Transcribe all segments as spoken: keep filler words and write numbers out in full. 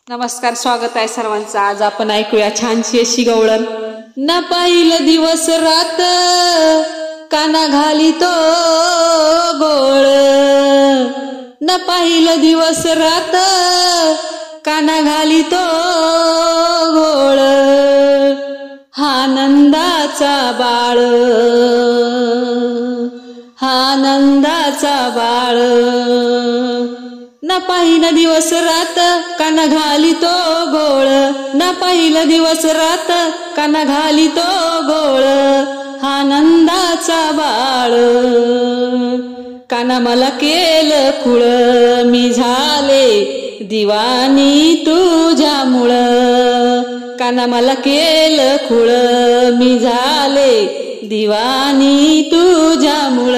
नमस्कार, स्वागत आहे सर्वांचं। आज आपण ऐकूया छानशी अशी गवळण। न पाहिलं दिवस रात काना घाली तो गोळ, न पाहिलं दिवस रात काना घाली तो गोळ, हा नंदाचा बाळ, हा नंदाचा बाळ। न पाहिलं दिवस रात काना घाली तो गोळ, न पाहिलं दिवस रात काना घाली तो गोळ, हा नंदाचा बाळ। काना मला केलं खुळ, मी झाले दिवानी तुझ्यामुळ, काना मला केलं खुळ, मी झाले दिवानी तुझ्यामुळ।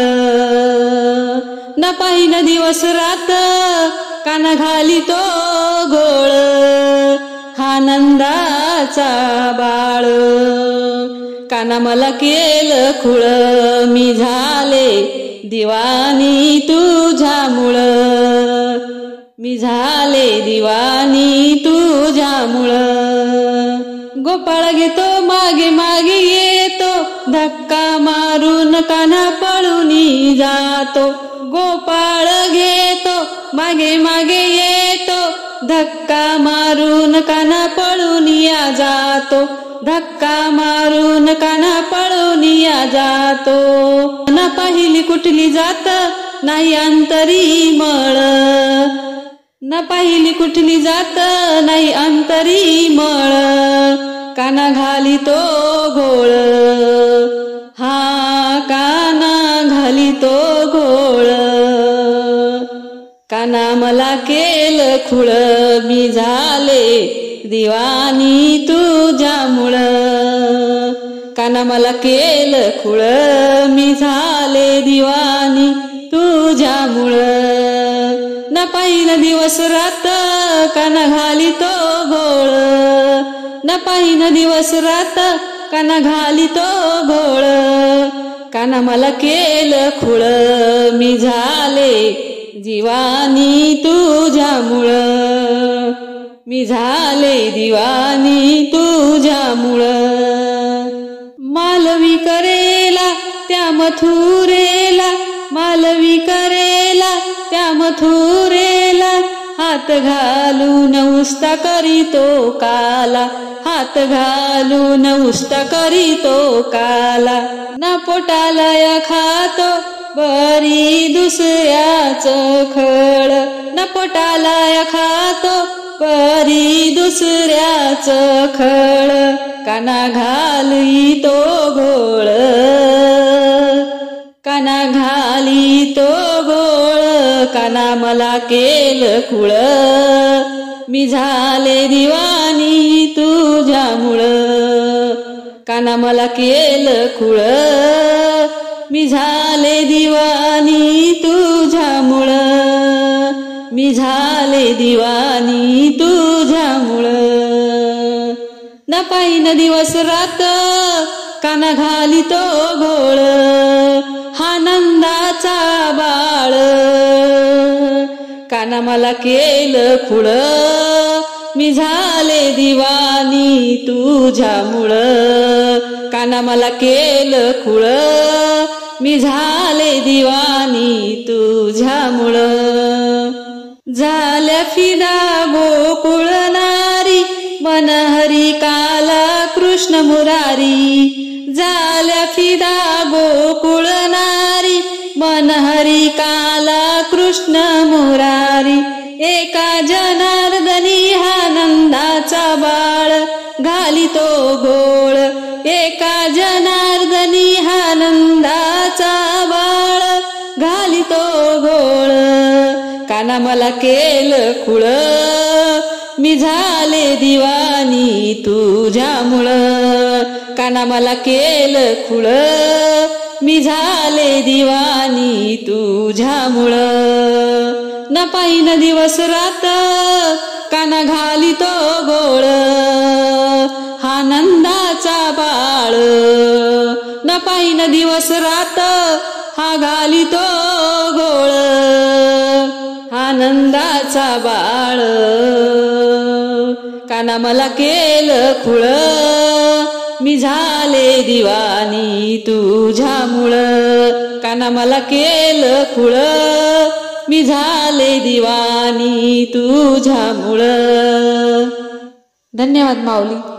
न पाहिलं दिवस रात काना घाली तो गोळ, हा नंदाचा बाळ। काना मला केलं खुळ, मी झाले दिवानी तुझ्यामुळ, मी झाले दिवानी तुझ्यामुळ। गोपाळ घेतो मागे मागे येतो, धक्का मारून कान्हा पळूनी जातो। गोपाळ घेतो मागे मागे येतो, धक्का मारून कान्हा पळूनिया जातो, धक्का मारून कान्हा पळूनिया जातो। न पाहिली कुठली जात नाही अंतरी मळ, न पाहिली कुठली जात नाही अंतरी मळ, काना घाली तो घोळ, हा काना घाली तो घोळ। काना मला केलं खुळ, मी झाले दिवानी तुझ्यामुळ, काना मला केलं खुळ, मी झाले दिवानी तुझ्यामुळ। न पाहिलं दिवस रात काना घाली तो घोळ, न पाहिलं दिवस रात काना घाली तो घोळ, काना मला केलं खुळ, मी झाले दिवानी तुझ्यामुळ, मी झाले दिवानी तुझ्यामुळ। मालवी करेला त्या मथुरेला, मालवी करेला त्या मथुरेला, हात घालून उस्ता करीतो काला, हात घालून उस्ता करीतो काला। न पोटाला या खातो बरी दुसऱ्याच खळ, न पोटाला या खातो बरी दुसऱ्याच खळ, काना घाली तो घोळ, काना घाली तो घोळ। काना मला केलं खुळ, मी झाले दिवानी तुझ्यामुळ, काना मला केलं खुळ, मी झाले दिवानी तुझ्यामुळ, मी झाले दिवानी तुझ्यामुळ। न पाहिलं दिवस रात काना घाली तो घोळ, हा नंदाचा बाळ। काना मला केलं खुळ, मी झाले दिवानी तुझ्यामुळ, काना मला केलं खुळ, मी झाले दिवानी तुझ्यामुळ। झाल्या फिदा गोकुळ नारी, मनहरी काला कृष्ण मुरारी, झाल्या फिदा गोकुळ नारी, मनहरी काला कृष्ण मुरारी। एका जनार्दनी हा नंदाचा बाळ, घाली तो घोळ, एका जनार्दनी हा नंदाचा बाळ, घाली तो घोळ। काना मला केलं खुळ, मी झाले दिवानी तुझ्यामुळ, काना मला केलं खुळ, मी झाले दिवानी तुझ्यामुळ। न पाहिलं दिवस रात काना घाली तो घोळ, हा नंदाचा बाळ। न पाहिलं दिवस रात हा घाली तो घोळ, हा नंदाचा बाळ। काना मला केलं खुळ, मी झाले दिवानी तुझ्यामुळं. काना मला केलं खुळ, मी झाले दिवानी तुझ्यामुळं. धन्यवाद माऊली.